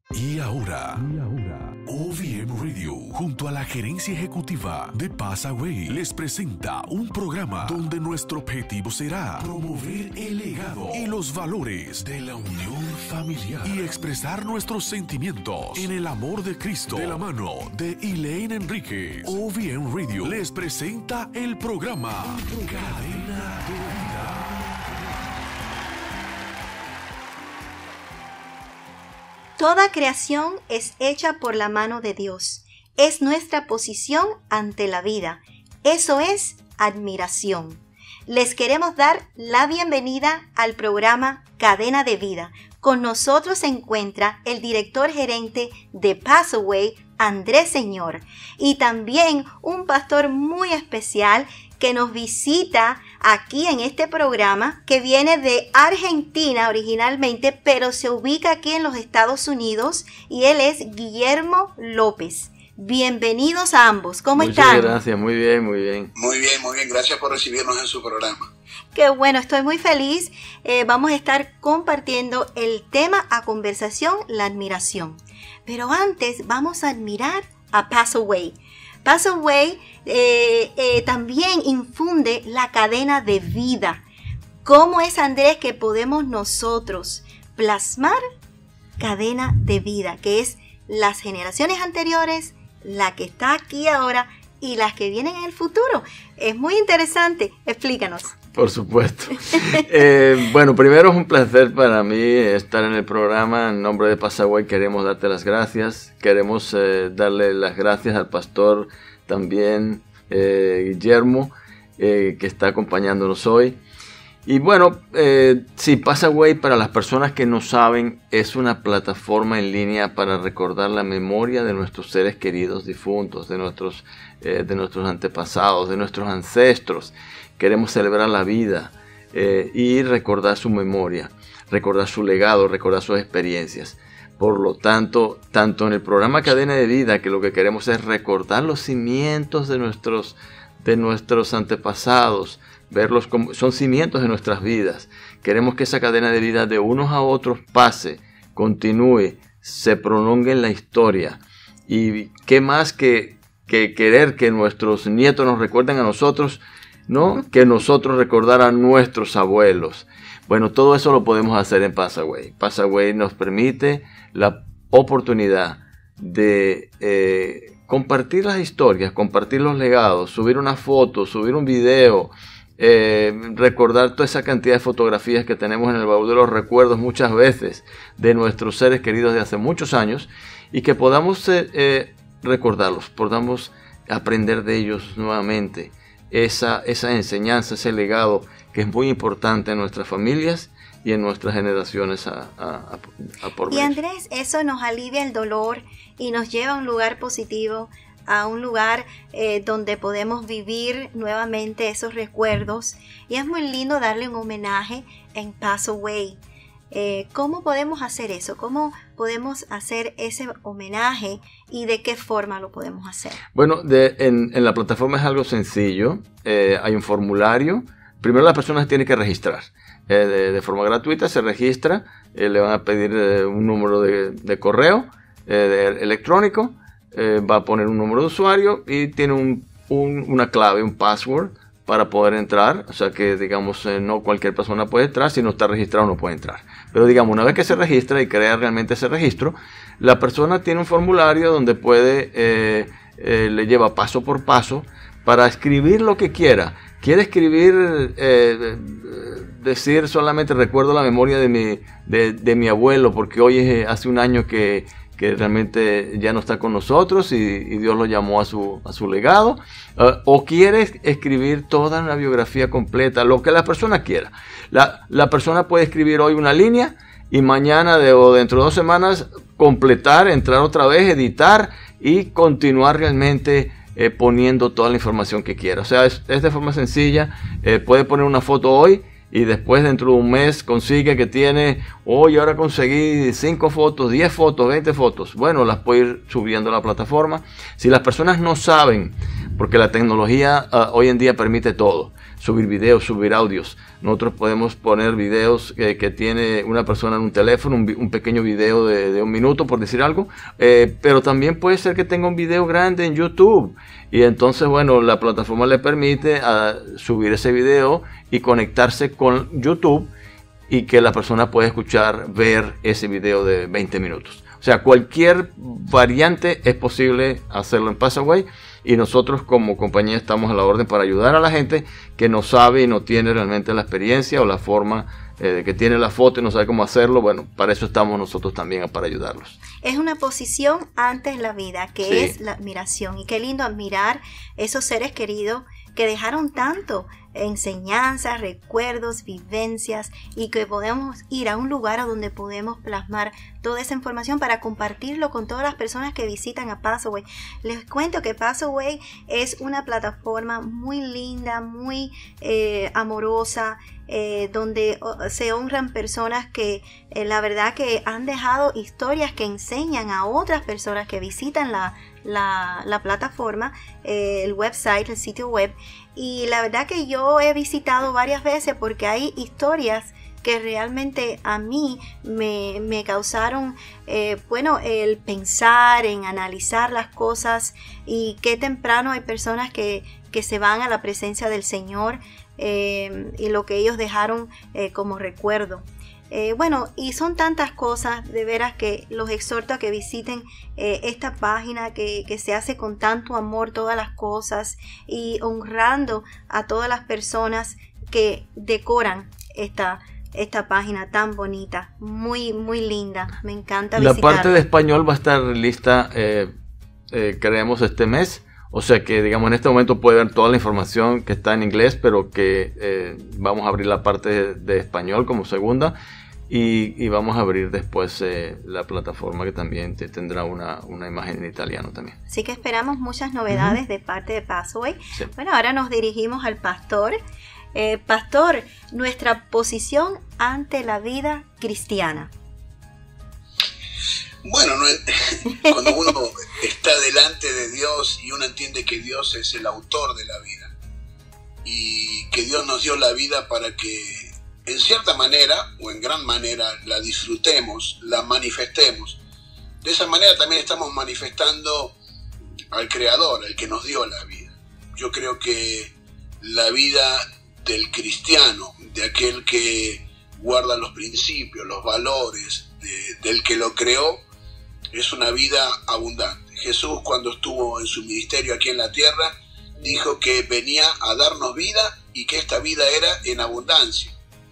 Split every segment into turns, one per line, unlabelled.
Y ahora, OVM Radio, junto a la gerencia ejecutiva de Passaway, les presenta un programa donde nuestro objetivo será promover el legado y los valores de la unión familiar y expresar nuestros sentimientos en el amor de Cristo. De la mano de Elaine Enríquez, OVM Radio les presenta el programa Cadena de Vida.
Toda creación es hecha por la mano de Dios. Es nuestra posición ante la vida. Eso es admiración. Les queremos dar la bienvenida al programa Cadena de Vida. Con nosotros se encuentra el director gerente de Passaway, Andrés Señor, y también un pastor muy especial que nos visita aquí en este programa, que viene de Argentina originalmente, pero se ubica aquí en los Estados Unidos, y él es Guillermo López. Bienvenidos a ambos. ¿Cómo están?
Muchas gracias, muy bien.
Muy bien. Gracias por recibirnos en su programa.
Qué bueno, estoy muy feliz. Vamos a estar compartiendo el tema a conversación, la admiración. Pero antes vamos a admirar a Passaway. Passaway también infunde la cadena de vida. ¿Cómo es, Andrés, que podemos nosotros plasmar cadena de vida? Que es las generaciones anteriores, la que está aquí ahora y las que vienen en el futuro. Es muy interesante. Explícanos.
Por supuesto. Bueno, primero es un placer para mí estar en el programa. En nombre de Passaway queremos darte las gracias. Queremos darle las gracias al pastor también, Guillermo, que está acompañándonos hoy. Y bueno, sí, Passaway, para las personas que no saben, es una plataforma en línea para recordar la memoria de nuestros seres queridos difuntos, de nuestros antepasados, de nuestros ancestros. Queremos celebrar la vida y recordar su memoria, recordar su legado, recordar sus experiencias. Por lo tanto, tanto en el programa Cadena de Vida, que lo que queremos es recordar los cimientos de nuestros antepasados, verlos como son cimientos de nuestras vidas. Queremos que esa cadena de vida de unos a otros pase, continúe, se prolongue en la historia. Y qué más que querer que nuestros nietos nos recuerden a nosotros, ¿no? Que nosotros recordar a nuestros abuelos. Bueno, todo eso lo podemos hacer en Passaway. Passaway nos permite la oportunidad de compartir las historias, compartir los legados, subir una foto, subir un video, recordar toda esa cantidad de fotografías que tenemos en el baúl de los recuerdos muchas veces de nuestros seres queridos de hace muchos años, y que podamos recordarlos, podamos aprender de ellos nuevamente. Esa enseñanza, ese legado que es muy importante en nuestras familias y en nuestras generaciones a por venir.
Y Andrés, eso nos alivia el dolor y nos lleva a un lugar positivo, a un lugar donde podemos vivir nuevamente esos recuerdos. Y es muy lindo darle un homenaje en Passaway. ¿Cómo podemos hacer eso? ¿Cómo podemos hacer ese homenaje y de qué forma lo podemos hacer?
Bueno, en la plataforma es algo sencillo. Hay un formulario. Primero la persona se tiene que registrar. De forma gratuita se registra. Le van a pedir un número de correo electrónico. Va a poner un número de usuario y tiene una clave, un password para poder entrar. O sea que, digamos, no cualquier persona puede entrar. Si no está registrado no puede entrar. Pero digamos, una vez que se registra y crea realmente ese registro, la persona tiene un formulario donde puede, le lleva paso por paso para escribir lo que quiera. Quiere escribir, decir solamente recuerdo la memoria de mi abuelo, porque hoy hace un año que realmente ya no está con nosotros y Dios lo llamó a su legado, o quiere escribir toda una biografía completa, lo que la persona quiera. La persona puede escribir hoy una línea y mañana o dentro de 2 semanas completar, entrar otra vez, editar y continuar realmente poniendo toda la información que quiera. O sea, es de forma sencilla. Puede poner una foto hoy y después dentro de un mes consigue que tiene, ahora conseguí 5 fotos, 10 fotos, 20 fotos. Bueno, las puede ir subiendo a la plataforma. Si las personas no saben, porque la tecnología hoy en día permite todo. subir videos, subir audios. Nosotros podemos poner videos que tiene una persona en un teléfono, un pequeño video de 1 minuto, por decir algo, pero también puede ser que tenga un video grande en YouTube, y entonces, bueno, la plataforma le permite subir ese video y conectarse con YouTube, y que la persona pueda ver ese video de 20 minutos. O sea, cualquier variante es posible hacerlo en Passaway, y nosotros como compañía estamos a la orden para ayudar a la gente que no sabe y no tiene realmente la experiencia o la forma que tiene la foto y no sabe cómo hacerlo. Bueno, para eso estamos nosotros también, para ayudarlos.
Es una posición antes la vida, que
Sí.
es la admiración. Y qué lindo admirar esos seres queridos que dejaron tanto, enseñanzas, recuerdos, vivencias, y que podemos ir a un lugar a donde podemos plasmar toda esa información para compartirlo con todas las personas que visitan a Passaway. Les cuento que Passaway es una plataforma muy linda, muy amorosa, donde se honran personas que la verdad que han dejado historias que enseñan a otras personas que visitan la plataforma, el website, el sitio web. Y la verdad que yo he visitado varias veces porque hay historias que realmente a mí me causaron, el pensar, en analizar las cosas, y qué temprano hay personas que se van a la presencia del Señor, y lo que ellos dejaron como recuerdo. Y son tantas cosas, de veras, que los exhorto a que visiten esta página que se hace con tanto amor, todas las cosas, y honrando a todas las personas que decoran esta página tan bonita, muy muy linda. Me encanta visitarla.
La parte de español va a estar lista, creemos, este mes. O sea que, digamos, en este momento puede ver toda la información que está en inglés, pero que vamos a abrir la parte de español como segunda, y vamos a abrir después la plataforma que también tendrá una imagen en italiano también.
Así que esperamos muchas novedades de parte de Passaway.
Sí.
Bueno, ahora nos dirigimos al pastor. Pastor, nuestra posición ante la vida cristiana.
Bueno, cuando uno está delante de Dios y uno entiende que Dios es el autor de la vida y que Dios nos dio la vida para que en cierta manera o en gran manera la disfrutemos, la manifestemos. De esa manera también estamos manifestando al Creador, el que nos dio la vida. Yo creo que la vida del cristiano, de aquel que guarda los principios, los valores, del que lo creó, es una vida abundante. Jesús, cuando estuvo en su ministerio aquí en la tierra, dijo que venía a darnos vida y que esta vida era en abundancia.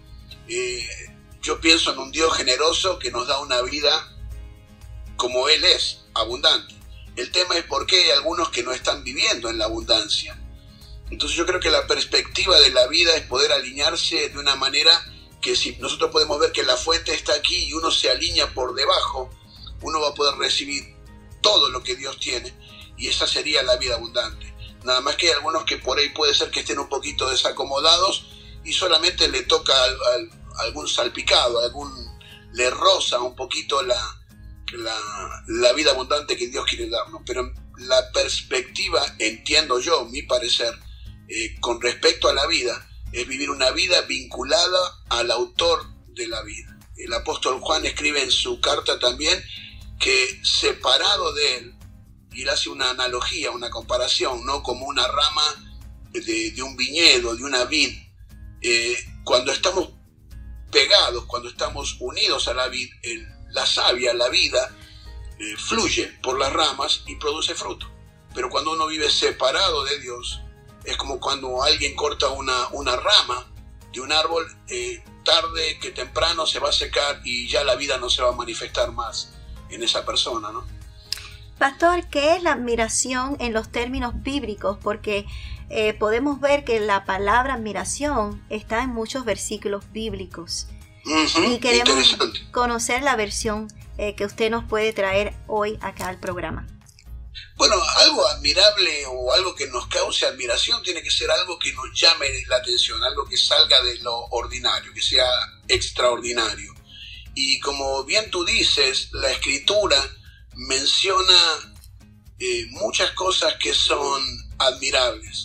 Yo pienso en un Dios generoso que nos da una vida como Él es, abundante. El tema es por qué hay algunos que no están viviendo en la abundancia. Entonces yo creo que la perspectiva de la vida es poder alinearse de una manera que, si nosotros podemos ver que la fuente está aquí y uno se alinea por debajo, uno va a poder recibir todo lo que Dios tiene, y esa sería la vida abundante. Nada más que hay algunos que por ahí puede ser que estén un poquito desacomodados y solamente le toca algún salpicado, le roza un poquito la vida abundante que Dios quiere darnos. Pero la perspectiva, entiendo yo, mi parecer, con respecto a la vida, es vivir una vida vinculada al autor de la vida. El apóstol Juan escribe en su carta también que separado de él, y él hace una analogía, una comparación, ¿no? Como una rama de un viñedo, de una vid. Cuando estamos pegados, cuando estamos unidos a la vid, la savia, la vida, fluye por las ramas y produce fruto. Pero cuando uno vive separado de Dios, es como cuando alguien corta una rama de un árbol, tarde que temprano se va a secar y ya la vida no se va a manifestar más en esa persona, ¿no?
Pastor, ¿qué es la admiración en los términos bíblicos? Porque podemos ver que la palabra admiración está en muchos versículos bíblicos. Y queremos conocer la versión que usted nos puede traer hoy acá al programa.
Bueno, algo admirable o algo que nos cause admiración tiene que ser algo que nos llame la atención, algo que salga de lo ordinario, que sea extraordinario. Y como bien tú dices, la Escritura menciona muchas cosas que son admirables,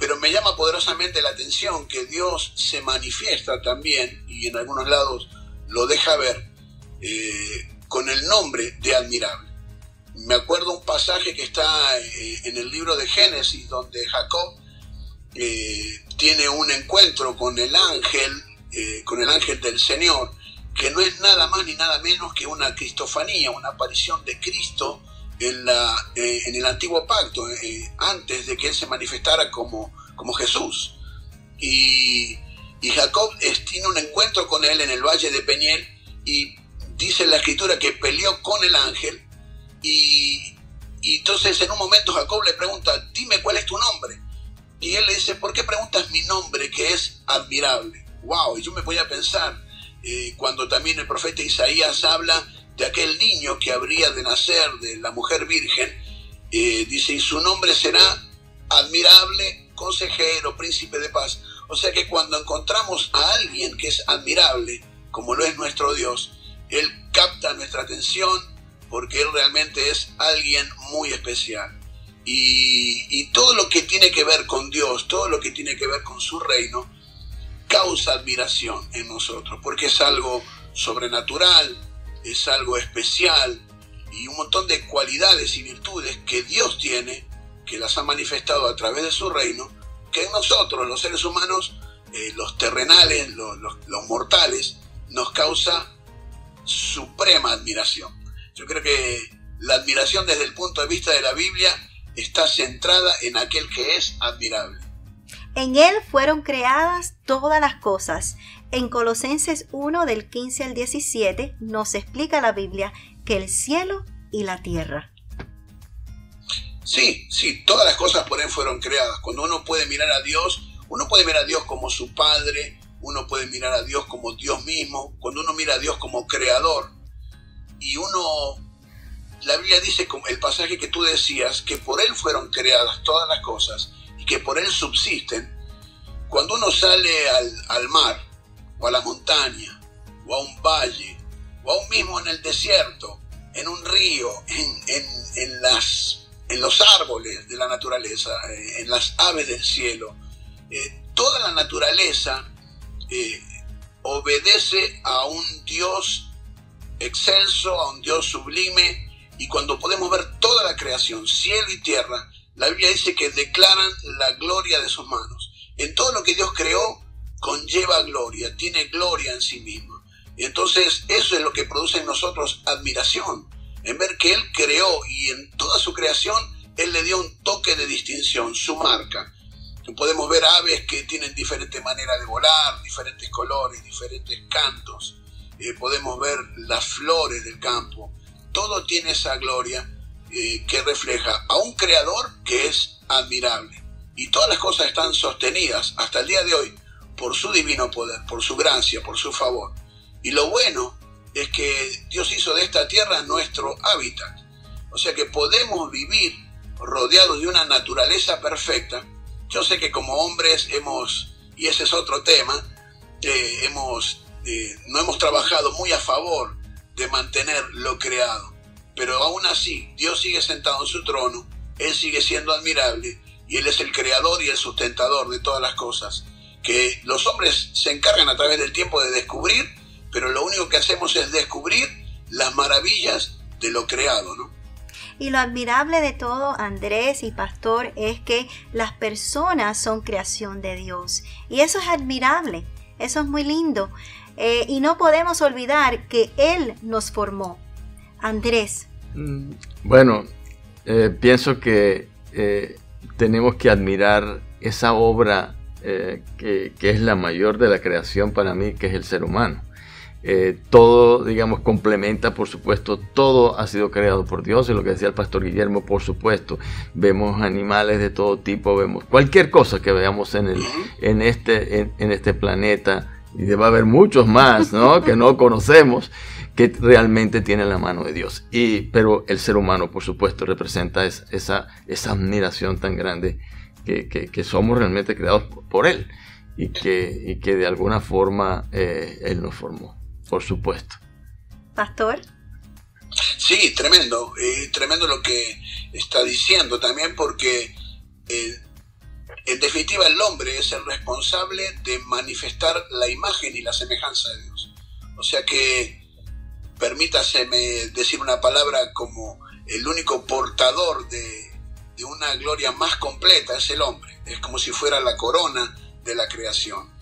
pero me llama poderosamente la atención que Dios se manifiesta también, y en algunos lados lo deja ver, con el nombre de admirable. Me acuerdo un pasaje que está en el libro de Génesis, donde Jacob tiene un encuentro con el ángel del Señor, que no es nada más ni nada menos que una cristofanía, una aparición de Cristo en el antiguo pacto, antes de que él se manifestara como Jesús. Y Jacob tiene un encuentro con él en el valle de Peniel, y dice en la escritura que peleó con el ángel, y entonces en un momento Jacob le pregunta, dime cuál es tu nombre. Y él le dice, ¿por qué preguntas mi nombre, que es admirable? Wow, y yo me voy a pensar, cuando también el profeta Isaías habla de aquel niño que habría de nacer de la mujer virgen, dice, y su nombre será admirable, consejero, príncipe de paz. O sea que cuando encontramos a alguien que es admirable, como lo es nuestro Dios, Él capta nuestra atención, porque Él realmente es alguien muy especial. Y todo lo que tiene que ver con Dios, todo lo que tiene que ver con su reino, causa admiración en nosotros, porque es algo sobrenatural, es algo especial, y un montón de cualidades y virtudes que Dios tiene, que las ha manifestado a través de su reino, que en nosotros, los seres humanos, los terrenales, los mortales, nos causa suprema admiración. Yo creo que la admiración desde el punto de vista de la Biblia está centrada en aquel que es admirable.
En Él fueron creadas todas las cosas. En Colosenses 1, del 15 al 17, nos explica la Biblia que el cielo y la tierra.
Sí, todas las cosas por Él fueron creadas. Cuando uno puede mirar a Dios, uno puede mirar a Dios como su Padre, uno puede mirar a Dios como Dios mismo, cuando uno mira a Dios como Creador, y la Biblia dice, como el pasaje que tú decías, que por Él fueron creadas todas las cosas, y que por Él subsisten. Cuando uno sale al mar, o a la montaña, o a un valle, o aún mismo en el desierto, en un río, en los árboles de la naturaleza, en las aves del cielo, toda la naturaleza obedece a un Dios excelso, a un Dios sublime, y cuando podemos ver toda la creación, cielo y tierra, la Biblia dice que declaran la gloria de sus manos. En todo lo que Dios creó conlleva gloria, tiene gloria en sí mismo. Y entonces eso es lo que produce en nosotros admiración, en ver que Él creó, y en toda su creación Él le dio un toque de distinción, su marca. Podemos ver aves que tienen diferentes maneras de volar, diferentes colores, diferentes cantos. Podemos ver las flores del campo. Todo tiene esa gloria que refleja a un creador que es admirable. Y todas las cosas están sostenidas hasta el día de hoy por su divino poder, por su gracia, por su favor. Y lo bueno es que Dios hizo de esta tierra nuestro hábitat. O sea que podemos vivir rodeados de una naturaleza perfecta. Yo sé que como hombres y ese es otro tema, no hemos trabajado muy a favor de mantener lo creado. Pero aún así, Dios sigue sentado en su trono, Él sigue siendo admirable, y Él es el creador y el sustentador de todas las cosas, que los hombres se encargan a través del tiempo de descubrir, pero lo único que hacemos es descubrir las maravillas de lo creado, ¿no?
Y lo admirable de todo, Andrés y Pastor, es que las personas son creación de Dios. Y eso es admirable, eso es muy lindo. Y no podemos olvidar que Él nos formó. Andrés.
Bueno, pienso que tenemos que admirar esa obra que es la mayor de la creación para mí, que es el ser humano. Todo, digamos, complementa, por supuesto, todo ha sido creado por Dios, y lo que decía el pastor Guillermo, por supuesto, vemos animales de todo tipo, vemos cualquier cosa que veamos en este planeta, y debe haber muchos más, ¿no? Que no conocemos, que realmente tienen la mano de Dios. Pero el ser humano, por supuesto, representa esa admiración tan grande que somos realmente creados por Él, y que de alguna forma Él nos formó, por supuesto.
Pastor.
Sí, tremendo lo que está diciendo también, porque En definitiva, el hombre es el responsable de manifestar la imagen y la semejanza de Dios. O sea que, permítaseme decir una palabra, como el único portador de una gloria más completa es el hombre. Es como si fuera la corona de la creación.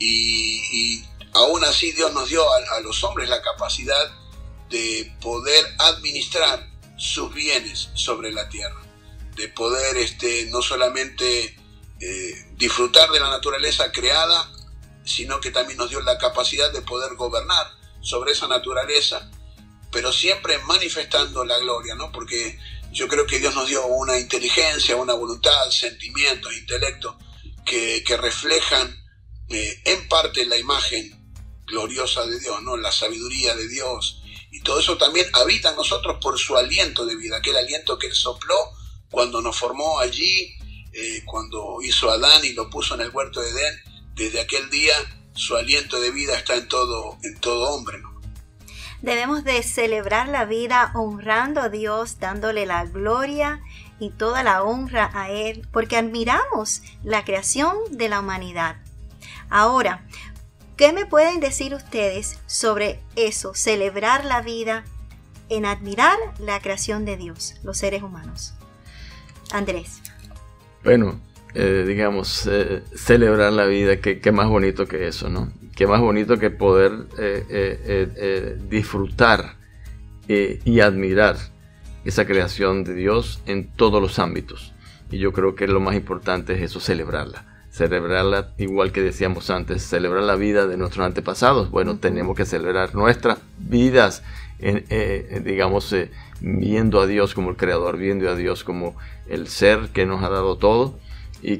Y aún así Dios nos dio a los hombres la capacidad de poder administrar sus bienes sobre la tierra, de poder no solamente disfrutar de la naturaleza creada, sino que también nos dio la capacidad de poder gobernar sobre esa naturaleza, pero siempre manifestando la gloria, ¿no? Porque yo creo que Dios nos dio una inteligencia, una voluntad, sentimientos, intelecto, que reflejan en parte la imagen gloriosa de Dios, ¿no? La sabiduría de Dios, y todo eso también habita en nosotros por su aliento de vida, aquel aliento que Él sopló cuando nos formó allí, cuando hizo a Adán y lo puso en el huerto de Edén. Desde aquel día su aliento de vida está en todo hombre, ¿no?
Debemos de celebrar la vida honrando a Dios, dándole la gloria y toda la honra a Él, porque admiramos la creación de la humanidad. Ahora, ¿qué me pueden decir ustedes sobre eso? Celebrar la vida en admirar la creación de Dios, los seres humanos. Andrés.
Bueno, digamos, celebrar la vida, qué más bonito que eso, ¿no? Qué más bonito que poder disfrutar y admirar esa creación de Dios en todos los ámbitos. Y yo creo que lo más importante es eso, celebrarla, igual que decíamos antes, celebrar la vida de nuestros antepasados. Bueno, tenemos que celebrar nuestras vidas, digamos, viendo a Dios como el Creador, viendo a Dios como el ser que nos ha dado todo, y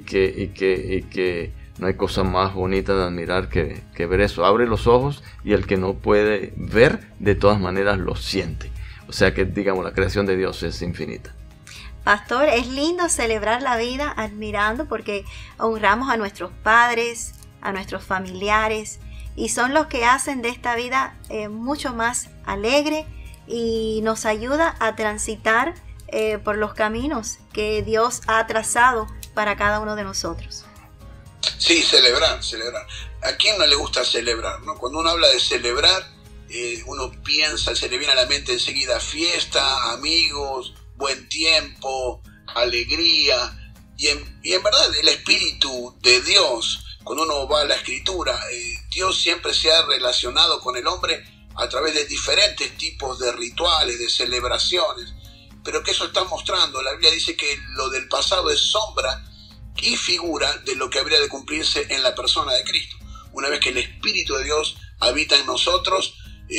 que no hay cosa más bonita de admirar que ver eso. Abre los ojos y el que no puede ver, de todas maneras lo siente. O sea que, digamos, la creación de Dios es infinita.
Pastor, es lindo celebrar la vida admirando, porque honramos a nuestros padres, a nuestros familiares, y son los que hacen de esta vida mucho más alegre y nos ayuda a transitar por los caminos que Dios ha trazado para cada uno de nosotros.
Sí, celebrar. ¿A quién no le gusta celebrar, no? Cuando uno habla de celebrar, uno piensa, se le viene a la mente enseguida fiesta, amigos, buen tiempo, alegría, y en verdad el Espíritu de Dios, cuando uno va a la Escritura, Dios siempre se ha relacionado con el hombre a través de diferentes tipos de rituales, de celebraciones, pero que eso está mostrando. La Biblia dice que lo del pasado es sombra y figura de lo que habría de cumplirse en la persona de Cristo. Una vez que el Espíritu de Dios habita en nosotros,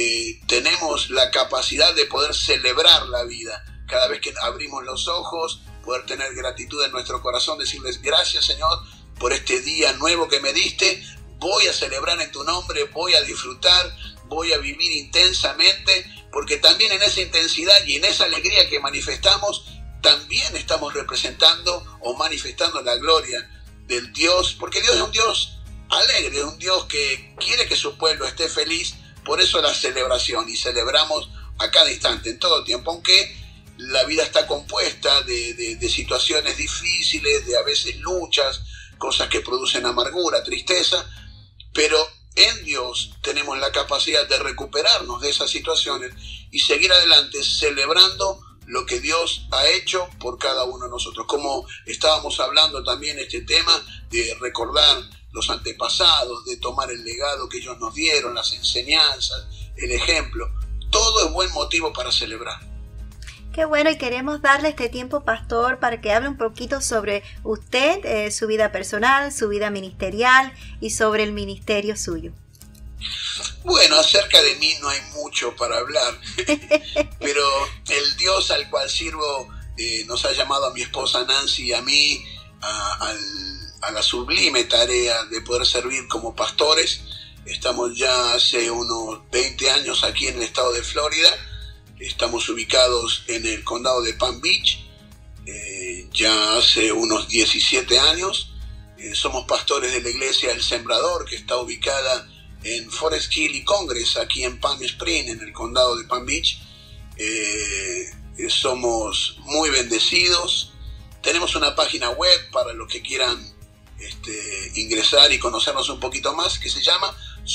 tenemos la capacidad de poder celebrar la vida. Cada vez que abrimos los ojos, poder tener gratitud en nuestro corazón, decirles gracias, Señor, por este día nuevo que me diste. Voy a celebrar en tu nombre, voy a disfrutar, voy a vivir intensamente, porque también en esa intensidad y en esa alegría que manifestamos, también estamos representando o manifestando la gloria del Dios, porque Dios es un Dios alegre, es un Dios que quiere que su pueblo esté feliz. Por eso la celebración, y celebramos a cada instante, en todo tiempo, aunque la vida está compuesta de situaciones difíciles, de a veces luchas, cosas que producen amargura, tristeza, pero en Dios tenemos la capacidad de recuperarnos de esas situaciones y seguir adelante celebrando lo que Dios ha hecho por cada uno de nosotros. Como estábamos hablando también este tema de recordar los antepasados, de tomar el legado que ellos nos dieron, las enseñanzas, el ejemplo, todo es buen motivo para celebrar.
Qué bueno, y queremos darle este tiempo, Pastor, para que hable un poquito sobre usted, su vida personal, su vida ministerial y sobre el ministerio suyo.
Bueno, acerca de mí no hay mucho para hablar, pero el Dios al cual sirvo nos ha llamado a mi esposa Nancy y a mí a la sublime tarea de poder servir como pastores. Estamos ya hace unos 20 años aquí en el estado de Florida. Estamos ubicados en el condado de Palm Beach, ya hace unos 17 años. Somos pastores de la iglesia El Sembrador, que está ubicada en Forest Hill y Congress, aquí en Palm Springs, en el condado de Palm Beach. Somos muy bendecidos. Tenemos una página web para los que quieran ingresar y conocernos un poquito más, que se llama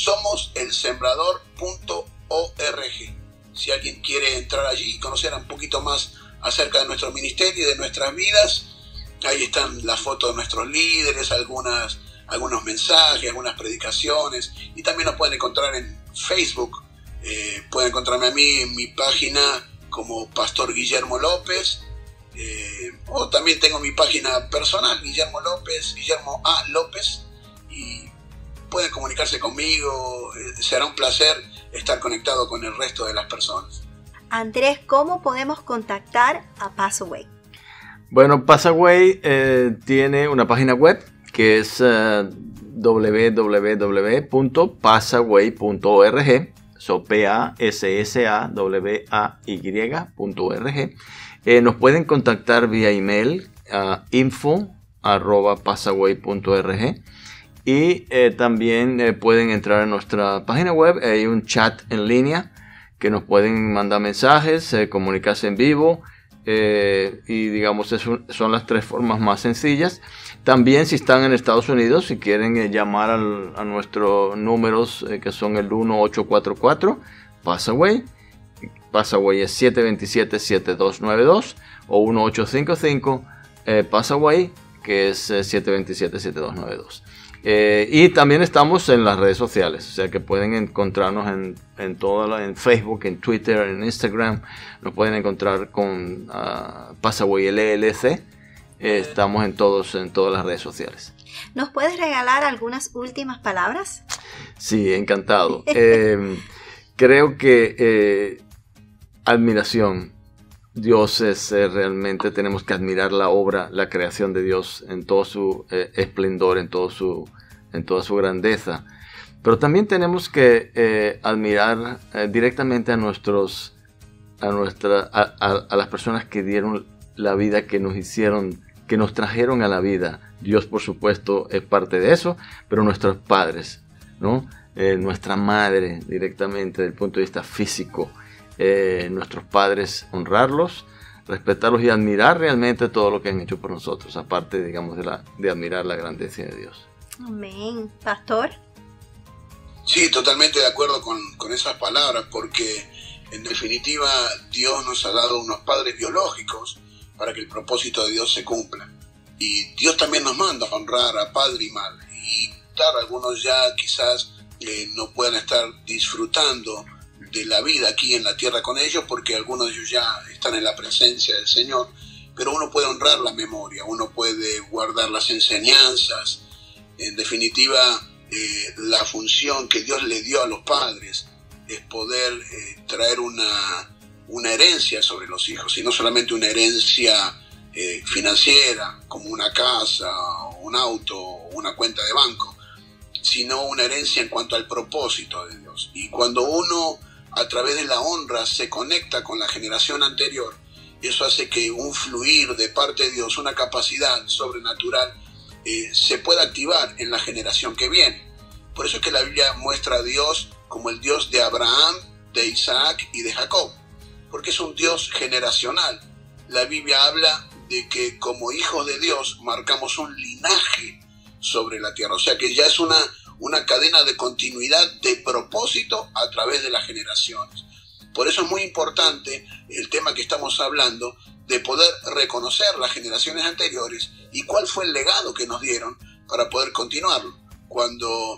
somoselsembrador.org. Si alguien quiere entrar allí y conocer un poquito más acerca de nuestro ministerio y de nuestras vidas, ahí están las fotos de nuestros líderes, algunos mensajes, algunas predicaciones, y también nos pueden encontrar en Facebook. Pueden encontrarme a mí en mi página como Pastor Guillermo López, o también tengo mi página personal, Guillermo A. López, y pueden comunicarse conmigo. Será un placer estar conectado con el resto de las personas.
Andrés, ¿cómo podemos contactar a Passaway?
Bueno, Passaway tiene una página web que es www.passaway.org, PASSAWAY.org. Nos pueden contactar vía email a info@passaway.org, y también pueden entrar a nuestra página web. Hay un chat en línea que nos pueden mandar mensajes, comunicarse en vivo, y digamos son las tres formas más sencillas. También, si están en Estados Unidos, si quieren llamar a nuestros números, que son el 1844 Passaway. Passaway es 727-7292, o 1855 Passaway, que es 727-7292. Y también estamos en las redes sociales, o sea que pueden encontrarnos en Facebook, en Twitter, en Instagram. Nos pueden encontrar con Passaway LLC. Estamos en todas las redes sociales.
¿Nos puedes regalar algunas últimas palabras?
Sí, encantado. Creo que admiración. Dios es realmente, tenemos que admirar la obra, la creación de Dios en todo su esplendor, en toda su grandeza. Pero también tenemos que admirar directamente a las personas que dieron la vida, que nos trajeron a la vida. Dios, por supuesto, es parte de eso, pero nuestros padres, ¿no? Nuestra madre, directamente desde el punto de vista físico. Nuestros padres, honrarlos, respetarlos y admirar realmente todo lo que han hecho por nosotros, aparte, digamos, de admirar la grandeza de Dios.
Amén. Pastor.
Sí, totalmente de acuerdo con esas palabras, porque en definitiva Dios nos ha dado unos padres biológicos para que el propósito de Dios se cumpla. Y Dios también nos manda a honrar a padre y madre. Y claro, algunos ya quizás no puedan estar disfrutando de la vida aquí en la tierra con ellos, porque algunos de ellos ya están en la presencia del Señor, pero uno puede honrar la memoria, uno puede guardar las enseñanzas. En definitiva, la función que Dios le dio a los padres es poder traer una herencia sobre los hijos, y no solamente una herencia financiera, como una casa, un auto, una cuenta de banco, sino una herencia en cuanto al propósito de Dios. Y cuando uno, a través de la honra, se conecta con la generación anterior, eso hace que un fluir de parte de Dios, una capacidad sobrenatural, se pueda activar en la generación que viene. Por eso es que la Biblia muestra a Dios como el Dios de Abraham, de Isaac y de Jacob, porque es un Dios generacional. La Biblia habla de que como hijos de Dios marcamos un linaje sobre la tierra, o sea que ya es una cadena de continuidad de propósito a través de las generaciones. Por eso es muy importante el tema que estamos hablando, de poder reconocer las generaciones anteriores y cuál fue el legado que nos dieron para poder continuarlo. Cuando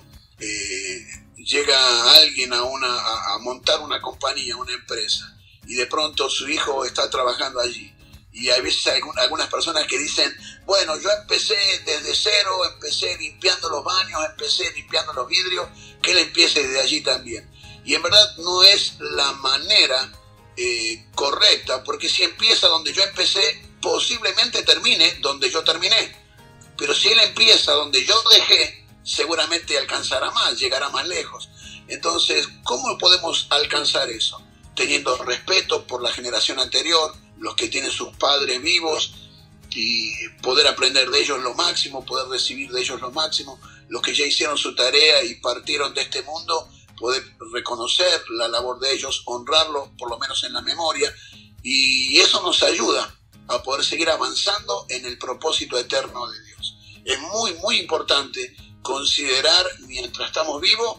llega alguien a montar una compañía, una empresa, y de pronto su hijo está trabajando allí, y hay veces algunas personas que dicen, bueno, yo empecé desde cero, empecé limpiando los baños, empecé limpiando los vidrios, que él empiece desde allí también. Y en verdad no es la manera correcta, porque si empieza donde yo empecé, posiblemente termine donde yo terminé. Pero si él empieza donde yo dejé, seguramente alcanzará más, llegará más lejos. Entonces, ¿cómo podemos alcanzar eso? Teniendo respeto por la generación anterior, los que tienen sus padres vivos, y poder aprender de ellos lo máximo, poder recibir de ellos lo máximo. Los que ya hicieron su tarea y partieron de este mundo, poder reconocer la labor de ellos, honrarlos por lo menos en la memoria, y eso nos ayuda a poder seguir avanzando en el propósito eterno de Dios. es muy, muy importante considerar mientras estamos vivos,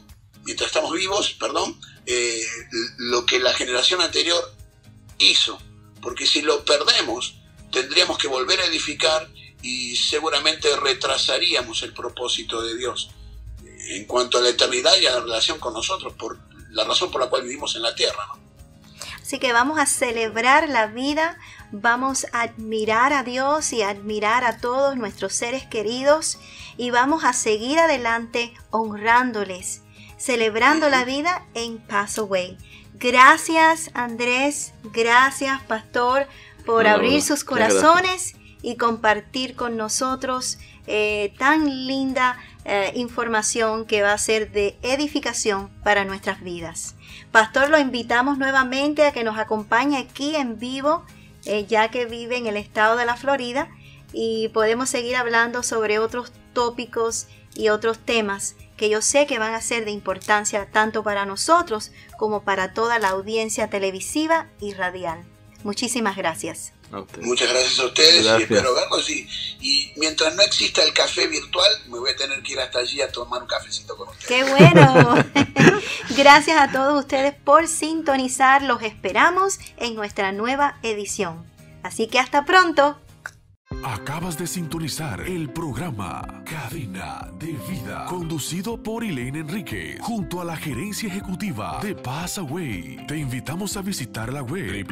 lo que la generación anterior hizo, porque si lo perdemos, tendríamos que volver a edificar y seguramente retrasaríamos el propósito de Dios en cuanto a la eternidad y a la relación con nosotros, por la razón por la cual vivimos en la tierra, ¿no?
Así que vamos a celebrar la vida, vamos a admirar a Dios y admirar a todos nuestros seres queridos y vamos a seguir adelante honrándoles, celebrando la vida en Passaway. Gracias, Andrés, gracias, Pastor, por abrir sus corazones y compartir con nosotros tan linda información que va a ser de edificación para nuestras vidas. Pastor, lo invitamos nuevamente a que nos acompañe aquí en vivo, ya que vive en el estado de la Florida, y podemos seguir hablando sobre otros tópicos y otros temas que yo sé que van a ser de importancia tanto para nosotros como para toda la audiencia televisiva y radial. Muchísimas gracias.
Muchas gracias a ustedes. Gracias. Y espero verlos. Y mientras no exista el café virtual, me voy a tener que ir hasta allí a tomar un cafecito con ustedes.
¡Qué bueno! Gracias a todos ustedes por sintonizar. Los esperamos en nuestra nueva edición. Así que hasta pronto.
Acabas de sintonizar el programa Cadena de Vida, conducido por Elaine Enríquez, junto a la gerencia ejecutiva de Passaway. Te invitamos a visitar la web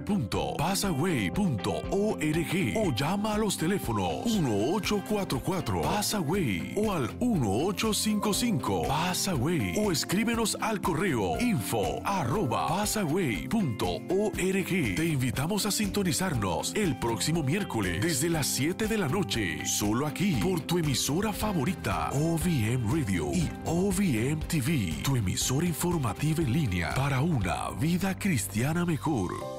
www.passaway.org o llama a los teléfonos 1844 Passaway o al 1855 Passaway o escríbenos al correo info@passaway.org. Te invitamos a sintonizarnos el próximo miércoles desde las 7 de la noche, solo aquí por tu emisora favorita, OVM Radio y OVM TV, tu emisora informativa en línea para una vida cristiana mejor.